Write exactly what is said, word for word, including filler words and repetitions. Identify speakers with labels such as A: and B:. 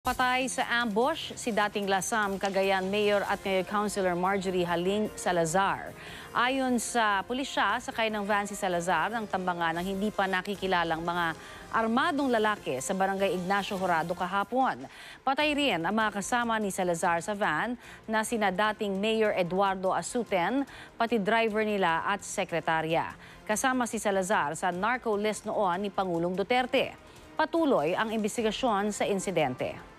A: Patay sa ambush si dating Lasam, Cagayan Mayor at ngayon Councilor Marjorie Haling Salazar. Ayon sa pulisya, sakay ng van si Salazar ng tambangan ng hindi pa nakikilalang mga armadong lalaki sa barangay Ignacio Jurado kahapon. Patay rin ang mga kasama ni Salazar sa van na sina dating Mayor Eduardo Asuten, pati driver nila at sekretarya. Kasama si Salazar sa narco list noon ni Pangulong Duterte. Patuloy ang imbestigasyon sa insidente.